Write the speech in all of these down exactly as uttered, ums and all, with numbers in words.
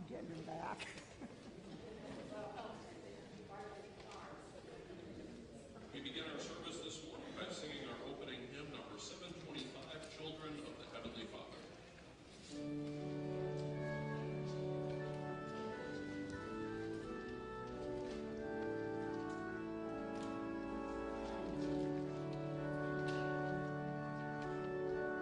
getting him back. We begin our service this morning by singing our opening hymn, number seven twenty-five, Children of the Heavenly Father.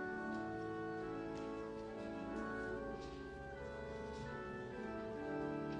Thank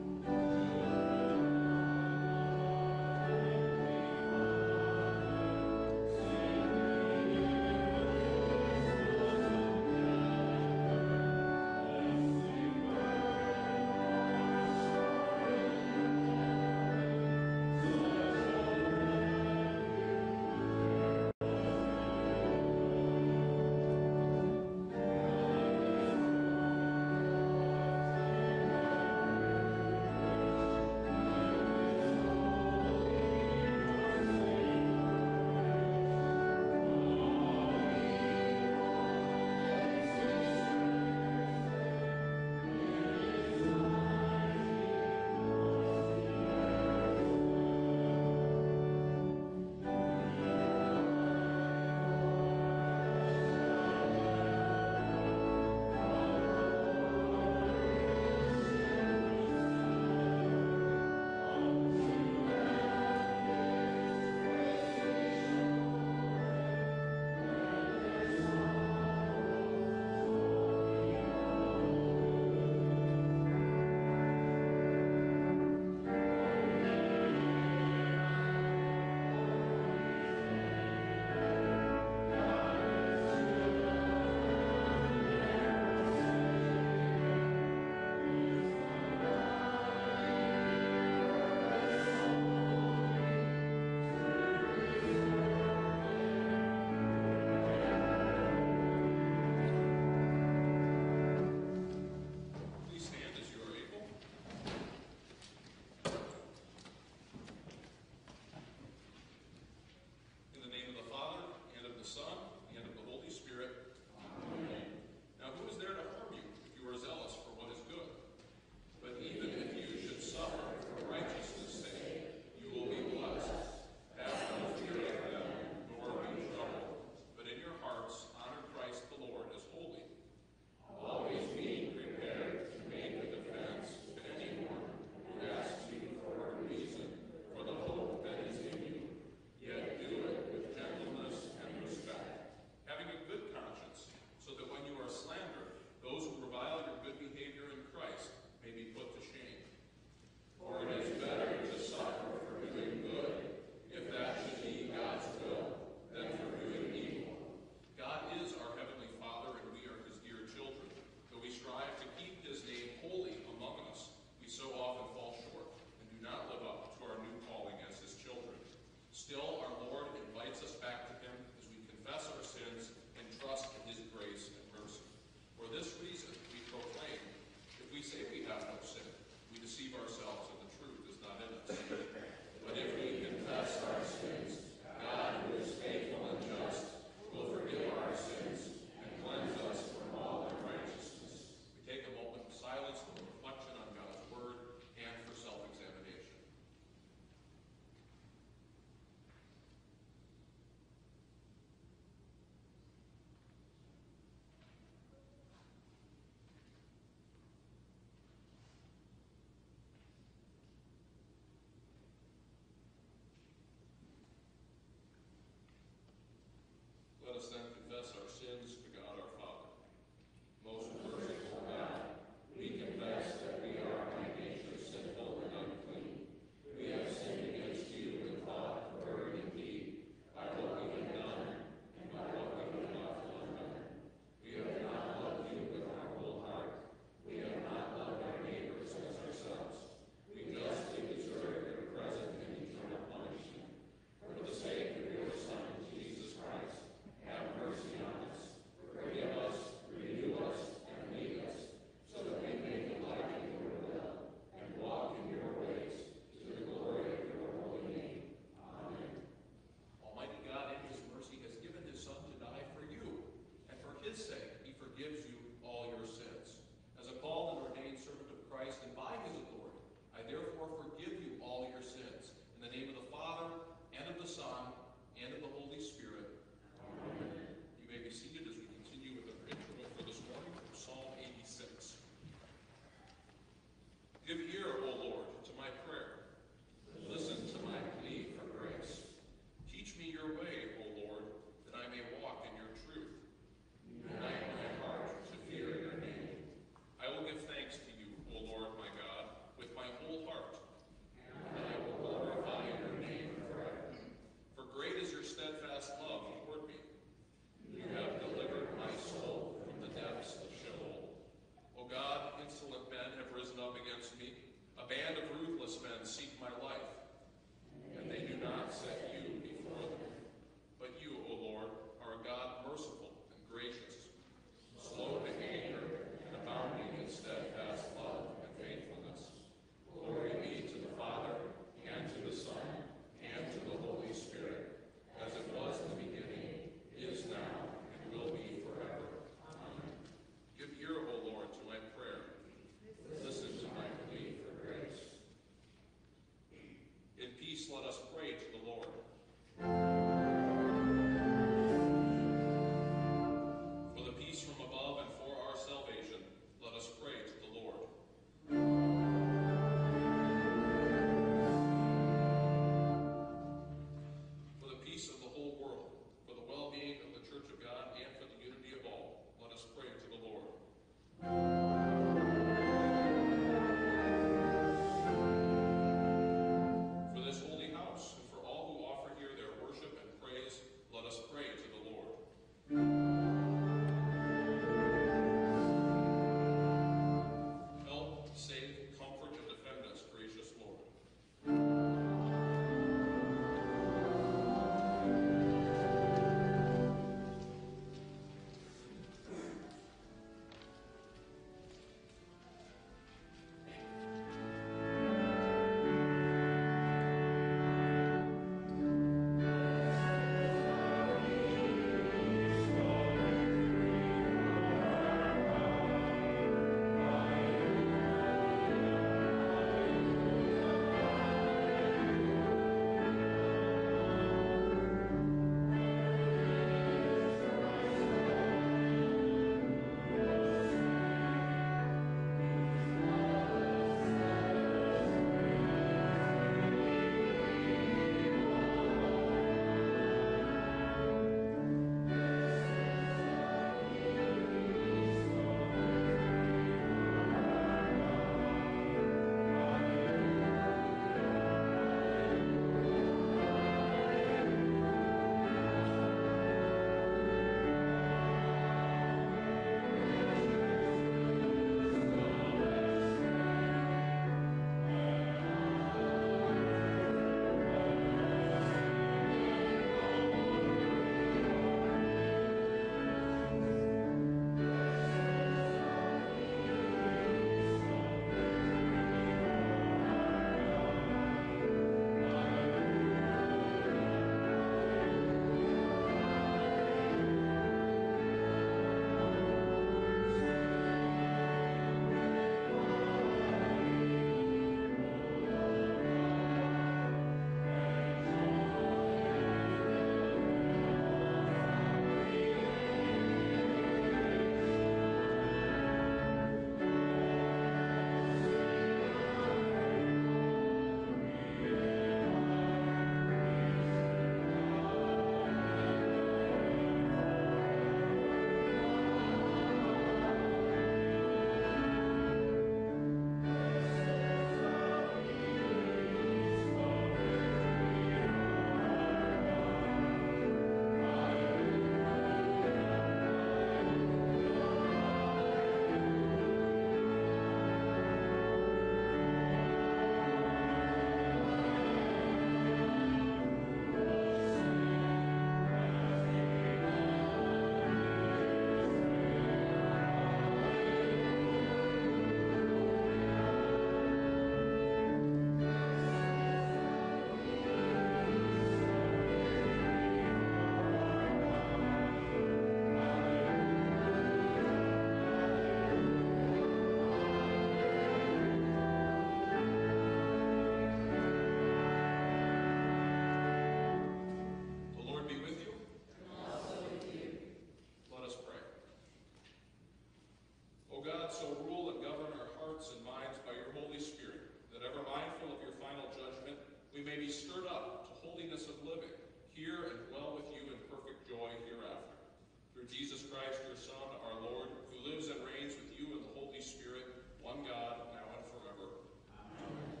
be stirred up to holiness of living, here and dwell with you in perfect joy hereafter. Through Jesus Christ, your Son, our Lord, who lives and reigns with you in the Holy Spirit, one God, now and forever. Amen.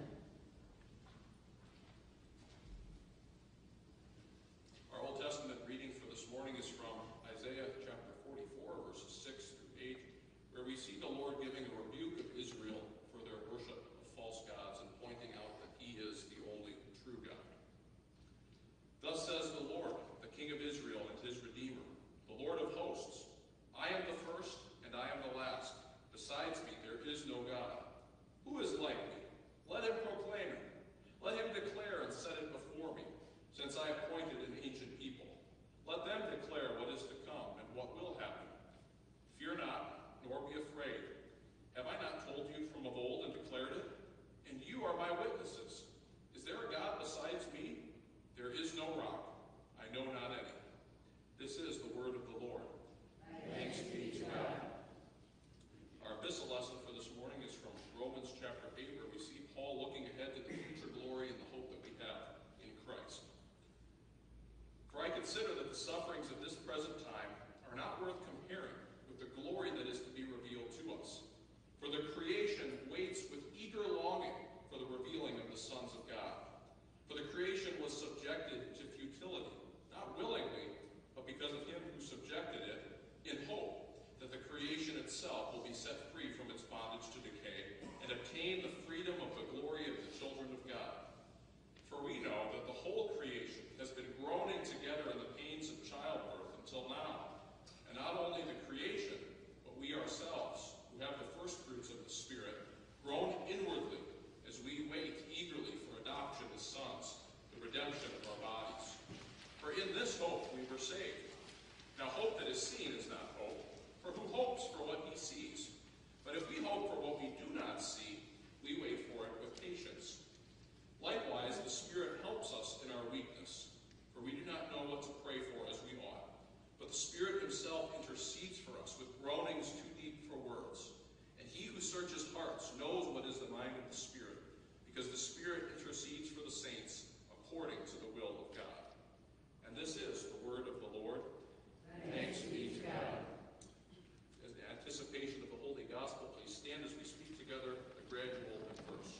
Our Old Testament reading for this morning is from Isaiah chapter forty-four, verses six through eight, where we see the Lord giving a rebuke of Israel for their worship of false gods and pointing out that he is the only true God. Thus says the Lord, the King of Israel and his Redeemer, the Lord of hosts, I am the first and I am the last. Besides me there is no God. Who is like me? Let him proclaim it. Let him declare and set it before me, since I appointed an ancient people. Let them declare what is to come and what will happen. Fear not, nor be afraid. Have I not told you from of old and declared it? And you are my witnesses. Is there a God besides me? There is no rock. I know not any. This is the word of the Lord. Thanks be to God. Our epistle lesson for this morning is from Romans chapter eight, where we see Paul looking ahead to the future glory and the hope that we have in Christ. For I consider that the sufferings of this present time are not worth comparing with the glory that is to be revealed to us. For the creation waits with eager longing for the revealing of the sons of God. For the creation was subjected to futility, not willingly, but because of him who subjected it, in hope that the creation itself will be set free from its bondage to decay and obtain the freedom of the glory of the children of God. For we know that the whole creation has been groaning together in the pains of childbirth until now. And not only the creation, but we ourselves, who have the first fruits of the Spirit, groan inwardly as we wait eagerly for adoption as sons, the redemption of our bodies. For in this hope we were saved. Now hope that is seen is not hope, for who hopes for what he sees? But if we hope for what we do not see, we wait for it with patience. Likewise, the Spirit helps us in our weakness, for we do not know what to pray for as we ought. But the Spirit himself intercedes for us with groanings too deep for words. And he who searches hearts knows what is the mind of the Spirit, because the Spirit intercedes for the saints according to the will of God. And this is the word of the Lord. Thanks be to God. As the anticipation of the Holy Gospel, please stand as we speak together the gradual verse.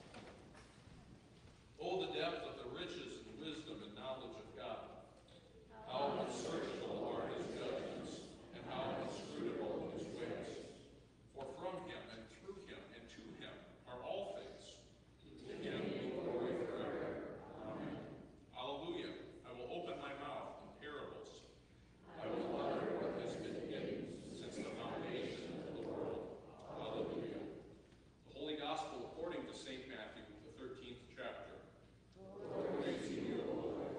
Oh, the depth of the riches and wisdom and knowledge of God. How unsearchable are his judgments, and how inscrutable his ways. For from him and through him and to him are all things. To him be glory forever. Amen. Alleluia. I will open my mouth in parables. I will utter what has been hidden since the foundation of the world. Alleluia. The Holy Gospel according to Saint Matthew, the thirteenth chapter. Glory to you, O Lord.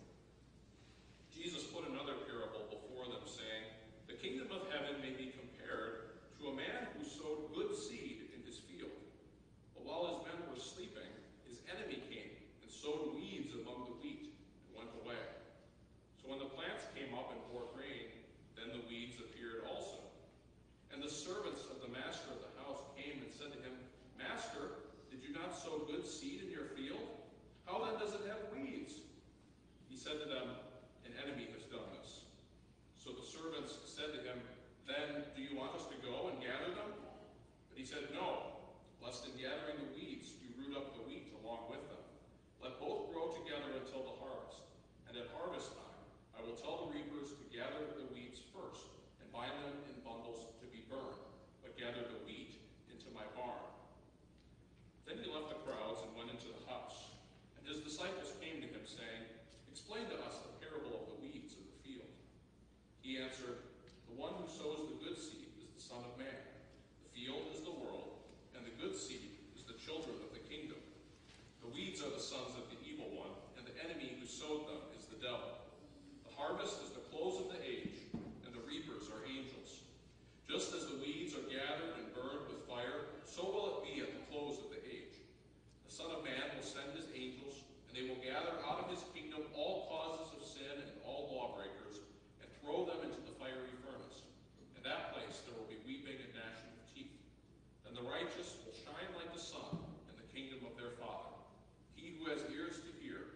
Jesus put another parable before them, saying, the kingdom of heaven may be compared to a man who sowed good seed in his field. But while his men were sleeping, his enemy came and sowed weeds among the wheat and went away. So when the plants came up and bore grain, then the weeds appeared also. And the servants of the master of the house came and said to him, Master, did you not sow good seed in your field? How then does it have weeds? He said to them, an enemy has done this. So the servants said to him, then do you want us to go and gather them? But he said, no, lest in gathering the weeds you root up the wheat along with them. Let both grow together until the harvest. And at harvest time I will tell the reapers to gather the weeds first and bind them in bundles to be burned, but gather the wheat into my barn. Then he left the crowds and went into the house. And his disciples came to him, saying, explain to us the parable of the weeds in the field. He answered, the one who sows the good seed is the Son of Man. The field is the world, and the good seed is the children of the kingdom. The weeds are the sons of the evil one, and the enemy who sowed them is the devil. The harvest is the close of the age, and the reapers are angels. Just as the weeds are gathered and burned with fire, so will it be at the close of the age. The Son of Man will send his angels, and they will gather out of his kingdom all causes of sin and all lawbreakers, and throw them into the fiery furnace. In that place there will be weeping and gnashing of teeth. Then the righteous will shine like the sun in the kingdom of their Father. He who has ears to hear,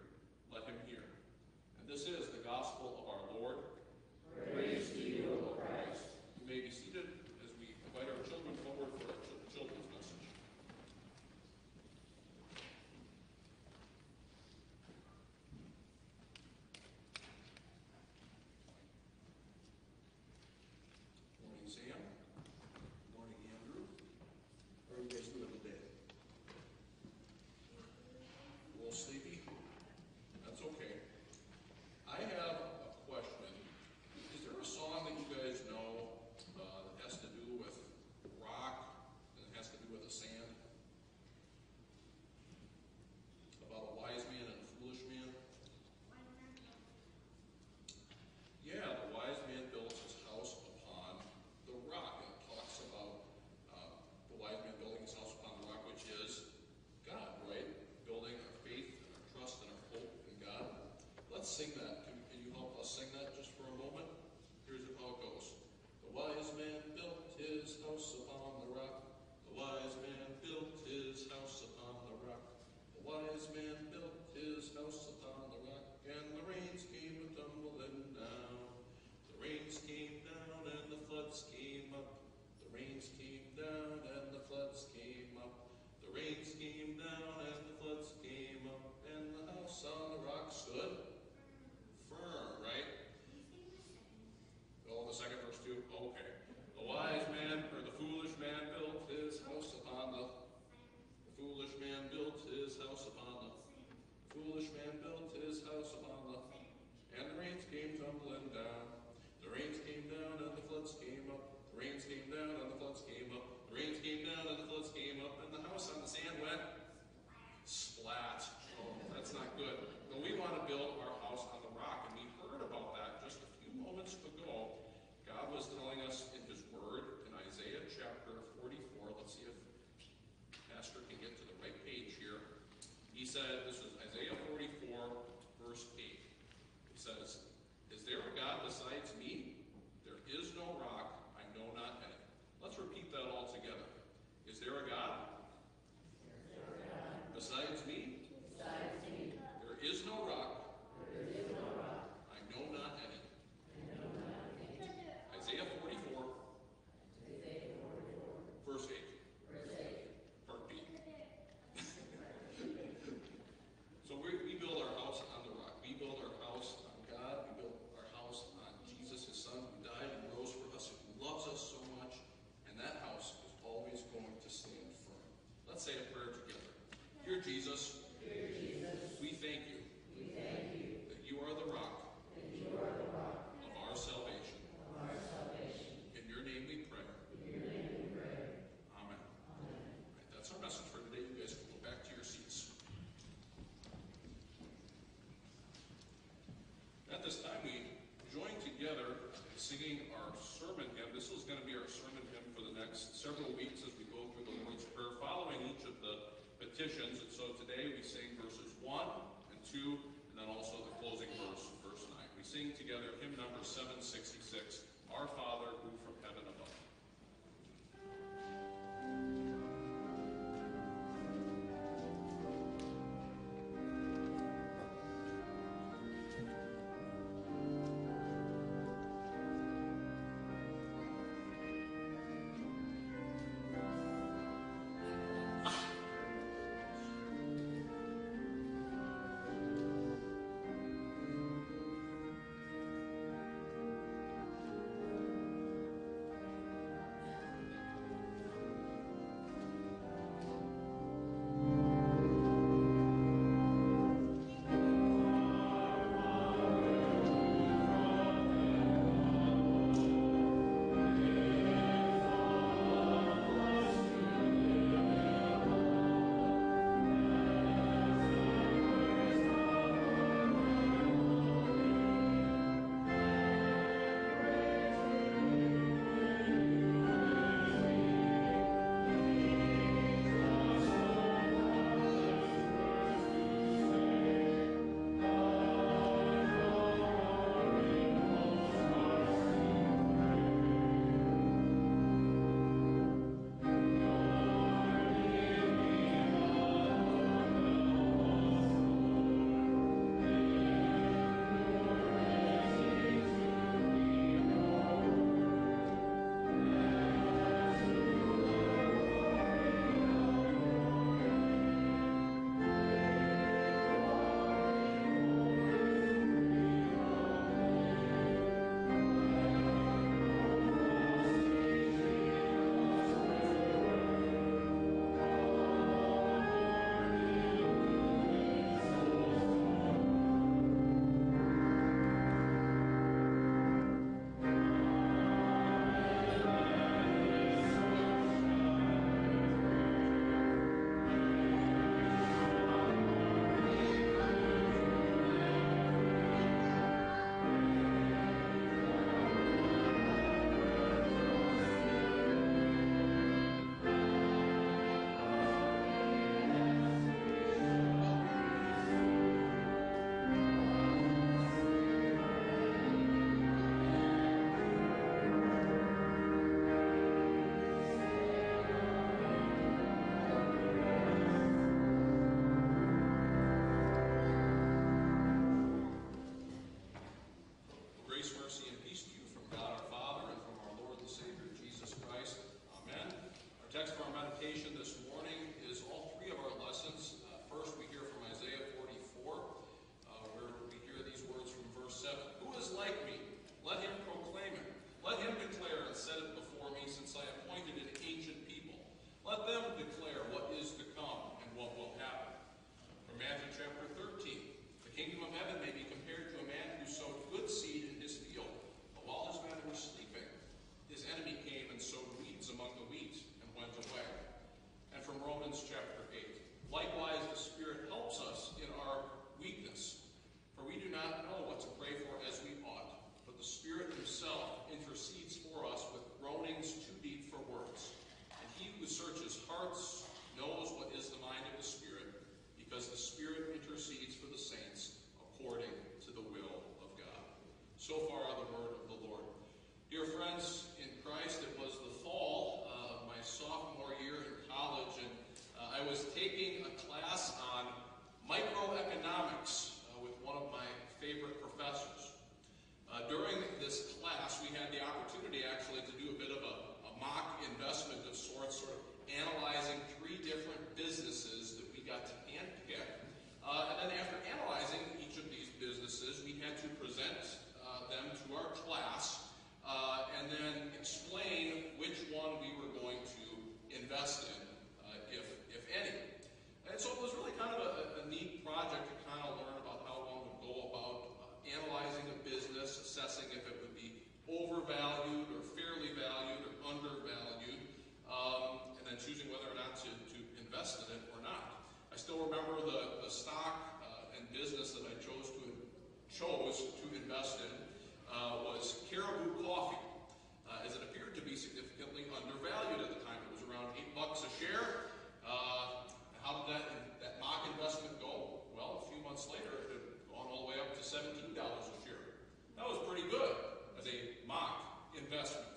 too? Okay. The wise man, or the foolish man built his house upon the, the foolish man built his house upon the, the foolish man built his house upon the, and the rains came tumbling down. The rains came down and the floods came up. The rains came down and the floods came up. The rains came down and the floods came up, and the house on the sand went splat. Oh, that's not good. But we want to build our house on the rock, and we heard about that just a few moments ago. God was telling us in his word in Isaiah chapter forty-four. Let's see if Pastor can get to the right page here. He said, this is Isaiah forty-four, verse eight. He says, "Is there a God besides me? There is no rock, I know not any." Let's repeat that all together. Is there a God? Besides me? Besides me. There is no rock. There is no rock. I know not any. I know not any. Isaiah forty-four. Isaiah forty-four. Verse eight. Verse eight. Part B. So we, we build our house on the rock. We build our house on God. We build our house on Jesus, his son, who died and rose for us, who loves us so much. And that house is always going to stand firm. Let's say a prayer together. Dear Jesus, Dear Jesus, we thank you, we thank you that you are the rock, that you are the rock of our salvation. Of our salvation. In your name we pray. In your name we pray. Amen. Amen. All right, that's our message for today. You guys can go back to your seats. At this time, we join together in singing our sermon hymn. This is going to be our sermon hymn for the next several weeks as we go through the Lord's Prayer, following each of the petitions. And so today we sing verses one and two, and then also the closing verse, verse nine. We sing together hymn number seven sixty-six, Our Father who from heaven above. Let him proclaim it. Let him declare has set it before me, since I appointed an ancient people. Let them declare what is to come and what will happen. From Matthew chapter thirteen, the kingdom of heaven may be compared to a man who sowed good seed in his field. But while his men were sleeping, his enemy came and sowed weeds among the wheat and went away. And from Romans chapter eight, likewise the Spirit helps us in our weakness, for we do not know what to pray for as we ought, but the Spirit himself intercedes for us with groanings too deep for words. And he who searches hearts knows what is the mind of the Spirit, because the Spirit intercedes for the saints according to the will of God. So far the word of the Lord. Dear friends in Christ, it was the fall uh, of my sophomore year in college, and uh, I was taking a class on microeconomics uh, with one of my favorite professors. Uh, during this class, we had the opportunity actually to do a bit of a, a mock investment of sorts, sort of analyzing three different businesses that we got to handpick. Uh, and then after analyzing each of these businesses, we had to present uh, them to our class uh, and then explain which one we were going to invest in, uh, if, if any. And so it was really kind of a, a neat project to kind of learn about how one would go about uh, analyzing a business, assessing if it would be overvalued or fairly valued or undervalued, um, and then choosing whether or not to, to invest in it or not. I still remember the, the stock uh, and business that I chose to chose to invest in uh, was Caribou Coffee, uh, as it appeared to be significantly undervalued at the time. It was around eight bucks a share. Uh, how did that that mock investment go? Well, a few months later, it had gone all the way up to seventeen dollars a share. That was pretty good as a mock investment.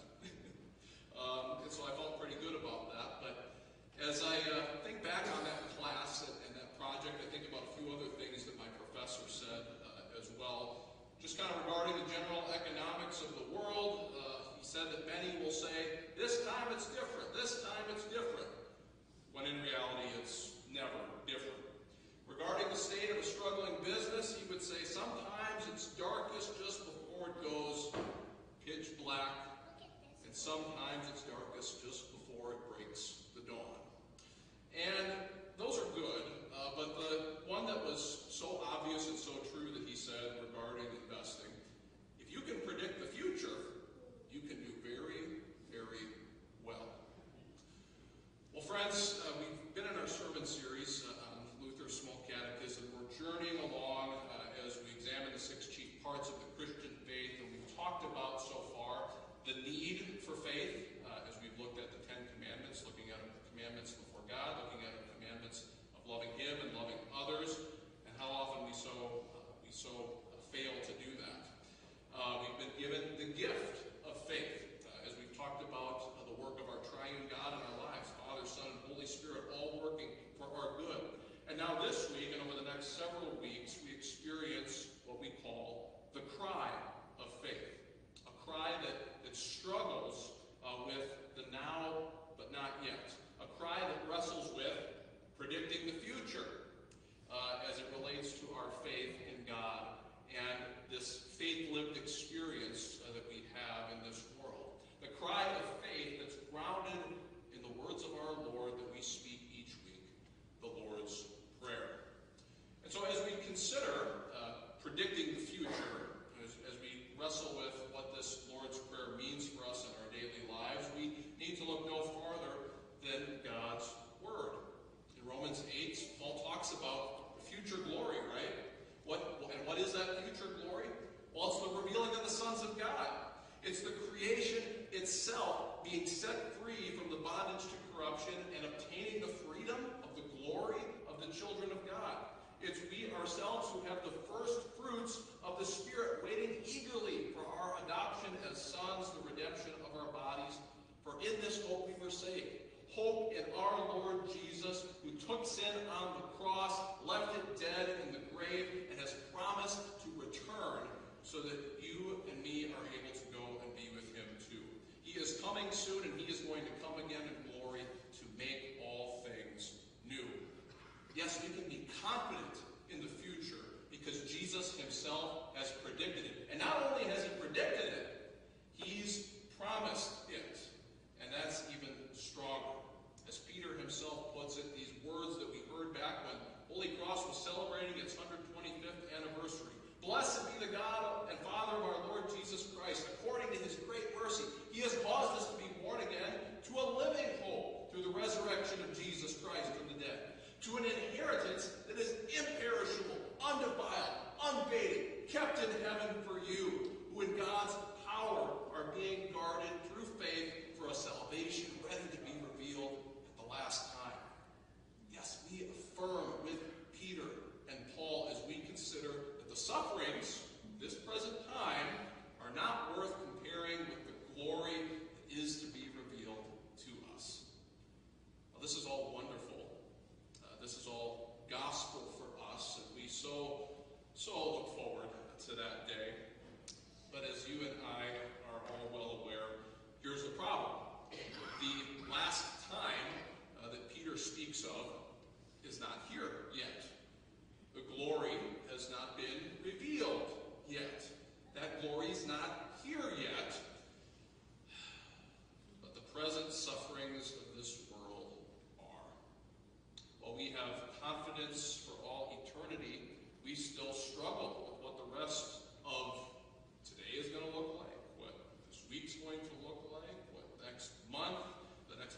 um, and so I felt pretty good about that. But as I uh, think back on that class and, and that project, I think about a few other things that my professor said uh, as well. Just kind of regarding the general economics of the world, uh, he said that many will say, this time it's different, this time it's different, when in reality it's never different. Regarding the state of a struggling business, he would say sometimes it's darkest just before it goes pitch black, and sometimes it's darkest just before it breaks the dawn. And those are good, uh, but the one that was so obvious and so true that he said regarding investing, if you can predict the future, you can do very, very well. Well, friends, uh, we've been in our sermon series uh, on Luther's Small Catechism. We're journeying along uh, as we examine the six chief parts of the Christian faith, and we've talked about so far the need for faith, uh, as we've looked at the Ten Commandments, looking at the commandments before God, looking at the commandments of loving Him and loving others, and how often we so uh, we so uh, fail to do that. Uh, we've been given the gift of faith, uh, as we've talked about uh, the work of our triune God in our lives, Father, Son, and Holy Spirit, all working for our good. And now this week, and over the next several weeks, we experience what we call the cry of faith, a cry that, that struggles uh, with the now but not yet, a cry that wrestles with predicting the future uh, as it relates to our faith in God and this faith-lived experience uh, that we have in this world. The cry of faith that's grounded in the words of our Lord that we speak each week, the Lord's Prayer. And so as we consider uh, predicting the future, as, as we wrestle with what this Lord's Prayer means for us in our daily lives, we need to look no farther than God's Word. In Romans eight, Paul talks about the future glory, right? What, and what is that future glory? Well, it's the revealing of the sons of God. It's the creation itself being set free from the bondage to corruption and obtaining the freedom of the glory of the children of God. It's we ourselves who have the first fruits of the Spirit waiting eagerly for our adoption as sons, the redemption of our bodies. For in this hope we were saved. Hope in our Lord Jesus, who took sin on the cross, left it dead in the grave, and has promised to return so that you and me are able to go and be with him too. He is coming soon, and he is going to come again in glory to make all things new. Yes, we can be confident in the future because Jesus himself has predicted it. And not only has he predicted it, he's promised it.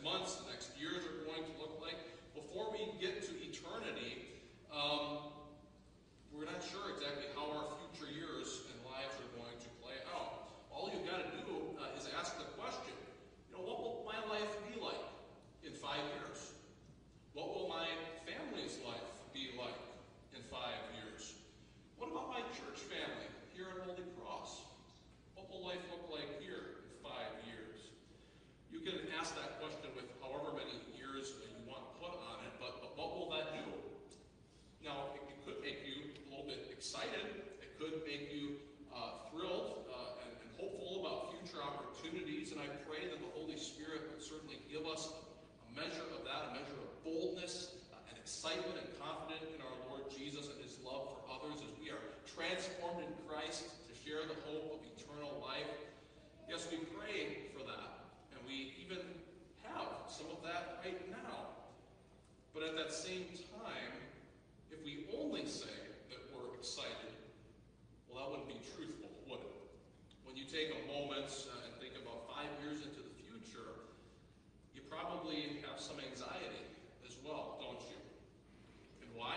months, the next years are going to look like. Before we get to eternity, um, we're not sure exactly how our future years and lives are going to play out. All you've got to do uh, is ask the question, you know, what will my life be like in five years? What will my family's life be like in five years? What about my church family here at Holy Cross? What will life look like here in five years? You can ask that question with however many years you want to put on it, but, but what will that do? Now, it, it could make you a little bit excited. It could make you uh, thrilled uh, and, and hopeful about future opportunities, and I pray that the Holy Spirit will certainly give us a measure of that, a measure of boldness uh, and excitement and confidence in our Lord Jesus and his love for others as we are transformed in Christ to share the hope of eternal life. Yes, we pray for that, and we even have some of that right now. But at that same time, if we only say that we're excited, well, that wouldn't be truthful, would it? When you take a moment uh, and think about five years into the future, you probably have some anxiety as well, don't you? And why?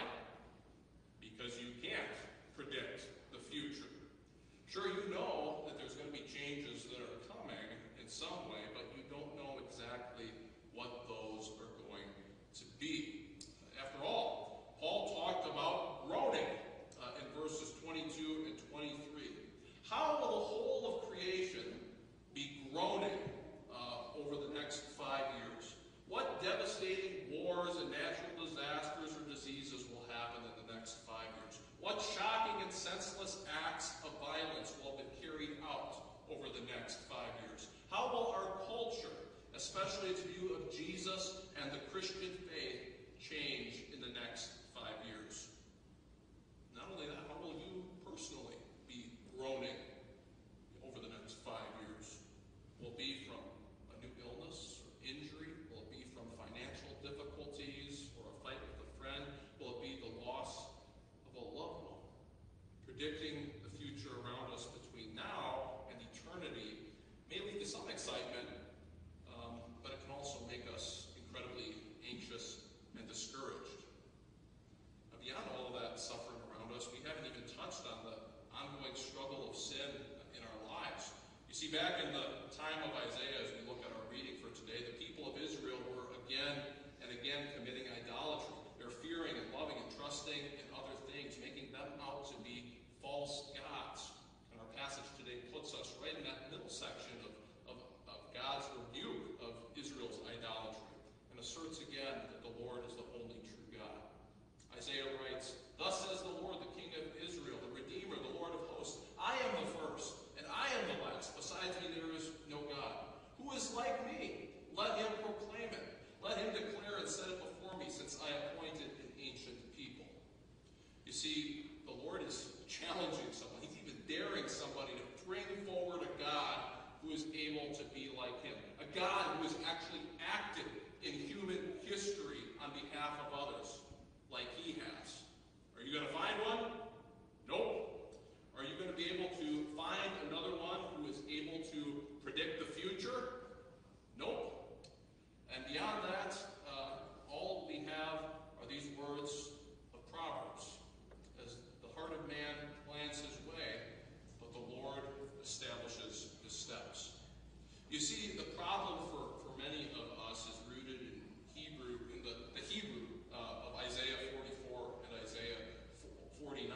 Because you can't predict the future. Sure, you know that there's going to be changes that are coming in some way, but you don't know exactly what those are going to be. After all, Paul talked about groaning uh, in verses twenty-two and twenty-three. How will the whole of creation be groaning uh, over the next five years? What devastating wars and natural disasters or diseases will happen in the next five years? What shocking and senseless acts of violence will have been carried out over the next five years? How will our culture, especially its view of Jesus and the Christian faith, change in the next five years? Not only that, how will you personally be groaning over the next five years? Will it be from a new illness or injury? Will it be from financial difficulties or a fight with a friend? Will it be the loss of a loved one? Predicting the future around us between now and eternity may lead to some excitement, um, but it can also make us incredibly anxious and discouraged. Now, beyond all of that suffering around us, we haven't even touched on the ongoing struggle of sin in our lives. You see, back in the time of Isaiah, as we look at our reading for today, the people of Israel were again and again committing idolatry. They're fearing and loving and trusting in other things, making them out to be false gods. And our passage today puts us right in that middle section of, of, of God's rebuke of Israel's idolatry and asserts again that the Lord is the only true God. Isaiah writes, "Thus says the Lord, the King of Israel, the Redeemer, the Lord of hosts, I am the first, and I am the last. Besides me there is no God. Who is like me? Let him proclaim it. Let him declare and set it before me, since I appointed an ancient people." You see, the Lord is challenging someone. He's even daring somebody to bring forward a God who is able to be like him. A God who has actually acted in human history on behalf of others, like he has. Are you going to find one? Nope. Are you going to be able to find another one who is able to predict the future? Nope. And beyond that, uh, all we have are these words of Proverbs. As the heart of man plans his way, but the Lord establishes his steps. You see, the problem for, for many of us is rooted in Hebrew, in the, the Hebrew uh, of Isaiah forty-four and Isaiah forty-nine.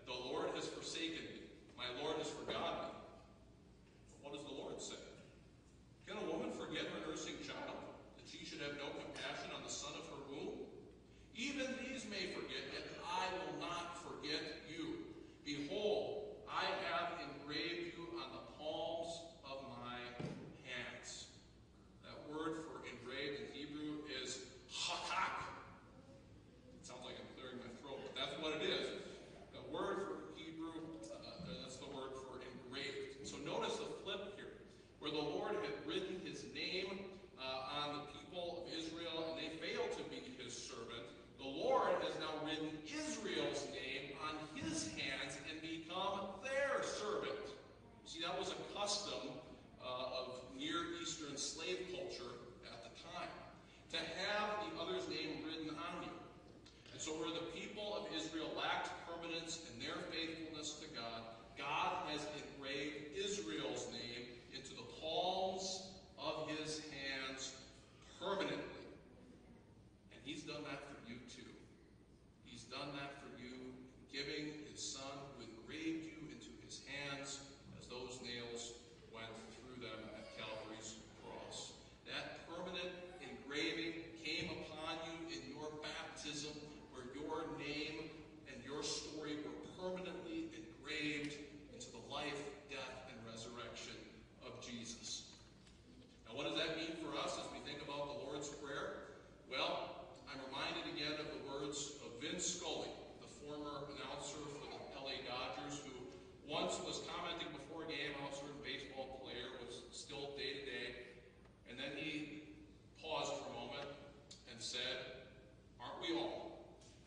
The Lord has forsaken me. My Lord has forgotten me. But what does the Lord say? Can a woman forget her nursing child, that she should have no compassion on the son of her womb? Even these may forget, yet I will not forget you. Behold, I have engraved you on the palms of my hands. That word for engraved in Hebrew is hakak. It sounds like I'm clearing my throat, but that's what it is. The word for Hebrew, uh, that's the word for engraved. So notice the flip here, where the Lord had written his name uh, on the people of Israel, and they failed to be his servant. The Lord has now written Israel's name on his hands and become their servant. See, that was a custom uh, of Near Eastern slave culture at the time, to have the other's name written on you. And so where the people of Israel lacked permanence in their faithfulness to God, God has engraved Israel's name into the palms of his hands permanently. And he's done that for you too. He's done that for you, giving his son who engraved you into his hands as those nails went through them at Calvary's cross. That permanent engraving came upon you in your baptism, where your name and your story were permanently engraved into the life, death, and resurrection of Jesus. Now, what does that mean for us as we think about the Lord's Prayer? Well, I'm reminded again of the words of Vince Scully, the former announcer for the L A Dodgers, who once was commenting before a game how a certain baseball player was still day-to-day, and then he paused for a moment and said, "Aren't we all?"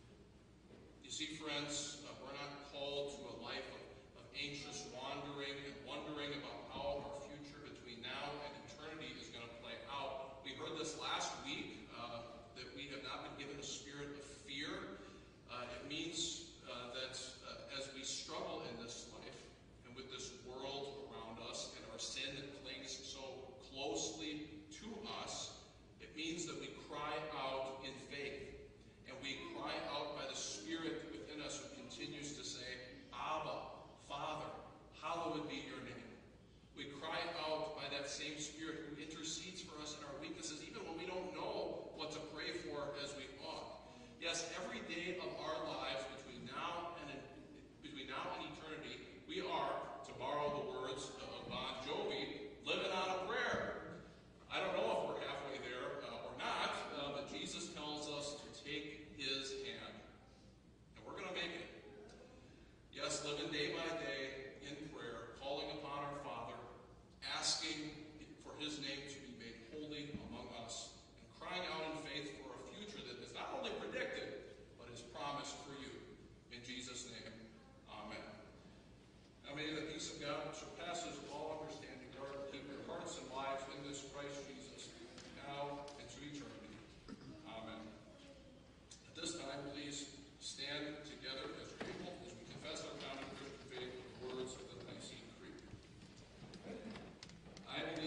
You see, friends, uh, we're not called to a life of, of anxious wandering and wondering about how our future between now and eternity is going to play out. We heard this last week, uh, that we have not been given a spirit of fear. Uh, it means uh, that uh, as we struggle in this life and with this world around us and our sin that clings so closely to us, it means that we cry out in faith. And we cry out by the Spirit within us who continues to say, "Abba, Father, hallowed be your name." We cry out by that same Spirit who intercedes for us in our weaknesses, even when we don't know what to pray for as we ought. Yes, every day of our lives between now and in, between now and eternity, we are, to borrow the words of Bon Jovi, living on a prayer. I don't know if we're halfway there uh, or not, uh, but Jesus tells us to take his hand. And we're going to make it. Yes, living day by day in prayer, calling upon our Father, asking for his name to be made holy among us, and crying out in faith for a future that is not only predicted, but is promised for you. In Jesus' name, amen. Now may the peace of God, which surpasses all understanding, guard and keep your hearts and lives in this Christ Jesus, now and to eternity. Amen. At this time, please stand together as people as we confess our common Christian faith with the words of the Nicene Creed. I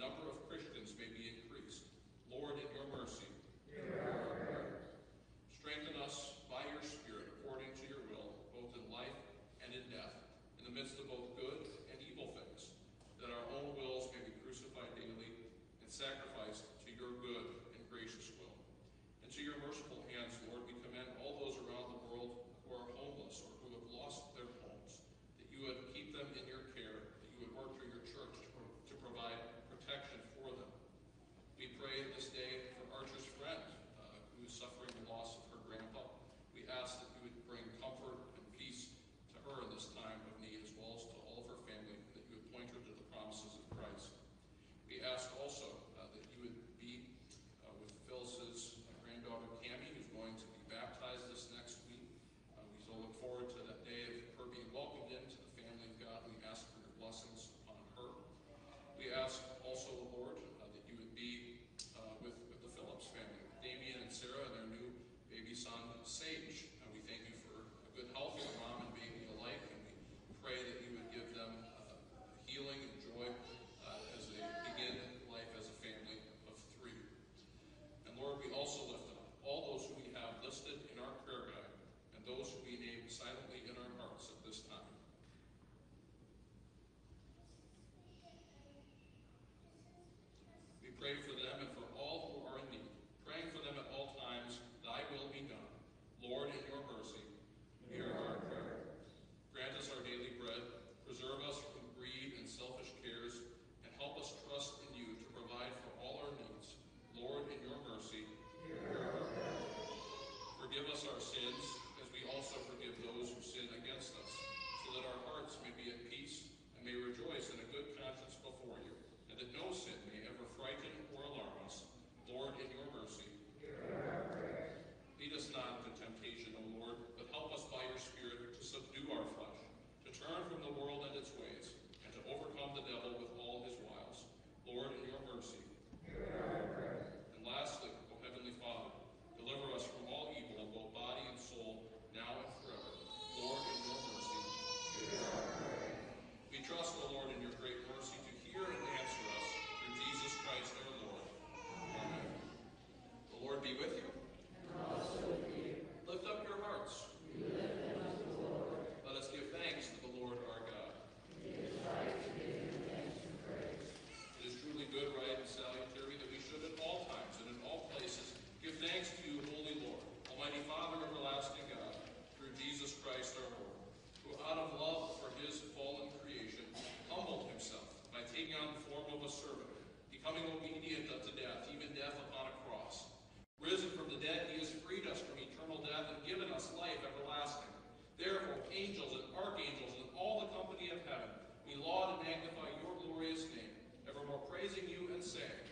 number of Christians may be increased. Lord, in your mercy, strengthen us by your Spirit according to your will, both in life and in death, in the midst of both good and evil things, that our own wills may be crucified daily and sacrificed to your good and gracious will. And to your merciful hands, Lord, we commend all those around the world who are homeless or who have lost their homes, that you would keep them in your care, that you would work through your church to, pro- to provide protection for them. We pray this day for Archer's friend, uh, who is suffering the loss of her grandpa. We ask that you would bring comfort and peace to her in this time of need, as well as to all of her family, and that you would point her to the promises of Christ. We ask also uh, that you would be uh, with Phyllis's uh, granddaughter, Cammie, who's going to be baptized this next week. Uh, we so look forward to that day of her being welcomed into the family of God. We ask for your blessings upon her. We ask also, Lord, uh, that you would be uh, with, with the Phillips family, Damien and Sarah, and their new baby son, Sage. Uh, we thank you for a good health for mom and baby alike, and we pray that you would give them uh, healing and joy uh, as they begin life as a family of three. And Lord, we also lift up all those who we have listed in our prayer guide, and those who we name silently in our hearts at this time. We pray for them and for all who are in need, praying for them at all times, thy will be done. Lord, in your mercy, hear our prayer. Grant us our daily bread, preserve us from greed and selfish cares, and help us trust in you to provide for all our needs. Lord, in your mercy, hear our prayer. Forgive us our sins, as we also forgive those who sin against us, so that our hearts may be at peace and may rejoice in a good conscience before you, and that no sin may ever frighten or alarm us. Lord, in your mercy, hear our prayer. Lead us not into temptation, O Lord, but help us by your Spirit to subdue our flesh, to turn from the world and its ways, and to overcome the devil with all his wiles. Lord, in your mercy, hear our prayer. And lastly, O Heavenly Father, deliver us from all evil in both body and soul, now and forever. Lord, in your mercy, hear our prayer. We trust, O Lord, in your great mercy to hear and answer us through Jesus Christ our Lord. Amen. The Lord be with you. And also with you. Lift up your hearts. We lift them up to the Lord. Let us give thanks to the Lord our God. It is right to give him thanks and praise. It is truly good, right, and salutary that we should at all times and in all places give thanks to you, Holy Lord, Almighty Father, everlasting God, through Jesus Christ our Lord, who out of love for his fallen creation humbled himself by taking on the form of a servant, becoming obedient unto death, even death upon a cross. Risen from the dead, he has freed us from eternal death and given us life everlasting. Therefore, angels and archangels and all the company of heaven, we laud and magnify your glorious name, evermore praising you and saying,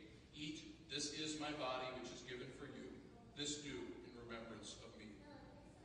This do in remembrance of me.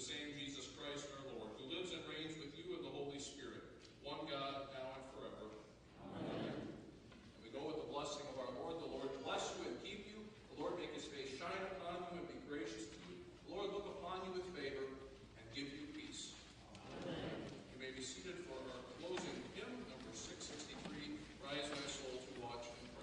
same Jesus Christ our Lord, who lives and reigns with you in the Holy Spirit, one God, now and forever. Amen. And we go with the blessing of our Lord. The Lord bless you and keep you. The Lord make his face shine upon you and be gracious to you. The Lord look upon you with favor and give you peace. Amen. You may be seated for our closing hymn, number six sixty-three, Rise My Soul to Watch and Pray.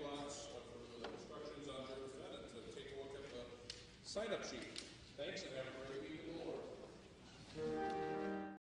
Sign-up sheet. Thanks, and have